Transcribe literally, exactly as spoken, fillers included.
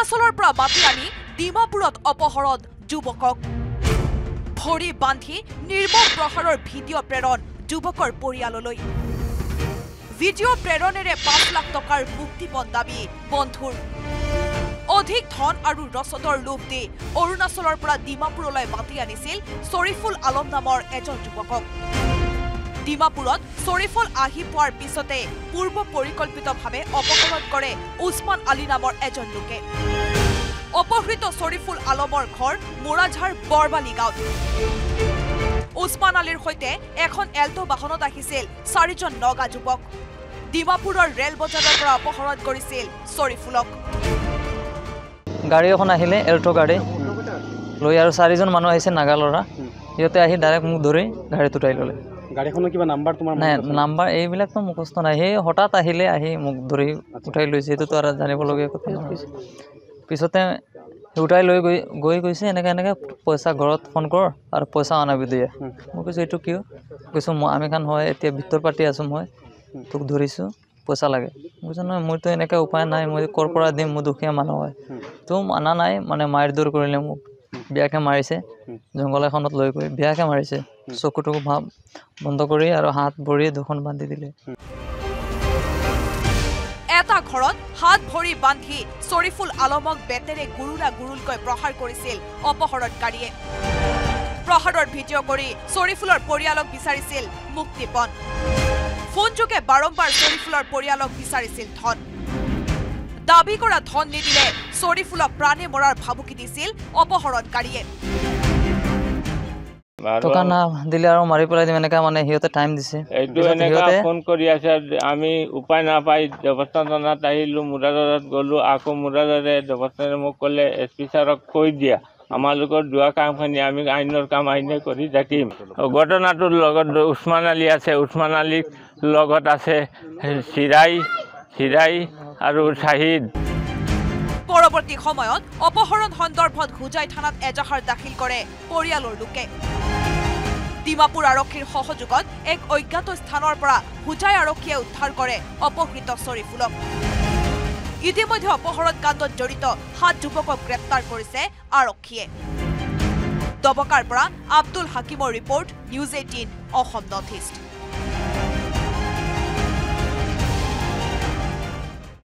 অৰুণাচলৰ পৰা মাতি আনি ডিমাপুৰত অপহৰণ যুৱকক ভৰি বান্ধি নিৰ্মম প্ৰহাৰৰ ভিডিঅ' প্ৰেৰণ যুৱকৰ পৰিয়াললৈ ভিডিঅ' প্ৰেৰণেৰে পাঁচ লাখ টকাৰ মুক্তিপণ দাবী বন্ধুৰ অধিক ধন আৰু ৰসদৰ লোভ দি অৰুণাচলৰ পৰা ডিমাপুৰলৈ মাতি আনিছিল শৰীফুল আলম নামৰ এজন যুৱকক ডিমাপুৰত শৰীফুল আহি পোৱাৰ পিছতে পূৰ্ব পৰিকল্পিতভাৱে অপহৰণ কৰে উছমান আলী নামৰ এজন লোকে অপহৃত শৰীফুল আলমৰ ঘৰ মোৰাঝাৰ বৰবালি গাঁৱত উছমান আলীৰ সৈতে এখন এল্টো বাহনত আহিছিল চাৰিজন নগা যুৱক ডিমাপুৰৰ ৰেল বজাৰৰ পৰা অপহৰণ কৰিছিল শৰীফুলক গাড়ী এখন আহিলে এল্টো গাড়ী লৈ আৰু চাৰিজন মানুহ আহিছে নাগালৰা ইহঁতে আহি ডাইৰেক্ট মোক ধৰি গাড়ীত উঠাই ল'লে গাড়ীখনৰ কিবা নাম্বাৰ তোমাৰ নাই নাম্বাৰ এইবিলাকতো মুখস্থ নাই সেই হঠাৎ আহিলে আহি মোক ধৰি উঠাই লৈছে এইটোতো আৰু জানিবলগীয়া কথা নহয় পিছতে উঠাই লৈ গৈ গৈ গৈছে এনেকৈ এনেকৈ পইচা ঘৰত ফোন কৰ আৰু পইচা আনাবি দিয়ে মই কৈছোঁ এইটো কিয় কৈছোঁ মই আমি খান হয় এতিয়া ভিতৰ পাতি আছোঁ মই তোক ধৰিছোঁ পইচা লাগে বুজিছ নহয় মইতো এনেকৈ উপায় নাই মই ক'ৰ পৰা দিম মই দুখীয়া মানুহ হয় তো আনা নাই মানে মাৰ দূৰ কৰিলে মোক বিয়াকে মাৰিছে জংঘল এখনত লৈ গৈ বিয়াকে মাৰিছে চকুটুকু ভাৱ বন্ধ কৰি আৰু হাত ভৰি দুখন বান্ধি দিলে এটা ঘৰত হাত ভৰি বান্ধি শৰীফুল আলমক বেতেৰে গুৰুলা গুৰুলকৈ প্ৰহাৰ কৰিছিল অপহৰণকাৰীয়ে প্ৰহাৰৰ ভিডিঅ' কৰি শৰীফুলৰ পৰিয়ালক বিচাৰিছিল মুক্তিপণ ফোনযোগে বাৰম্বাৰ শৰীফুলৰ পৰিয়ালক বিচাৰিছিল ধন দাবী কৰা ধন নিদিলে শৰীফুলক প্ৰাণে মৰাৰ ভাবুকি দিছিল অপহৰণকাৰীয়ে টকা না দিলে আৰু মাৰি পেলাই দিম এনেকৈ মানে সিহঁতে টাইম দিছে এইটো এনেকুৱা ফোন কৰি আছে আমি উপায় নাপাই দেৱস্থান থানাত আহিলোঁ মুৰাদাবাদত গ'লোঁ আকৌ মুৰাদাবাদে দেৱস্থানে মোক ক'লে এছ পি ছাৰক কৈ দিয়া আমালোকৰ যোৱা কামখিনি আমি আইনৰ কাম আইনে কৰি থাকিম ঘটনাটোৰ লগত উছমান আলী আছে উছমান আলীৰ লগত আছে চিৰাই চিৰাই আৰু শ্বাহিদ পৰৱৰ্তী সময়ত অপহৰণ সন্দৰ্ভত হোজাই থানাত এজাহাৰ দাখিল কৰে পৰিয়ালৰ লোকে ডিমাপুৰ আৰক্ষীৰ সহযোগত এক অজ্ঞাত স্থানৰ পৰা হোজাই আৰক্ষীয়ে উদ্ধাৰ কৰে অপহৃত শৰীফুলক ইতিমধ্যে অপহৰণ কাণ্ডত জড়িত সাত যুৱকক গ্ৰেপ্তাৰ কৰিছে আৰক্ষীয়ে দবকাৰ পৰা আব্দুল হাকিমৰ report news eighteen Assam north east.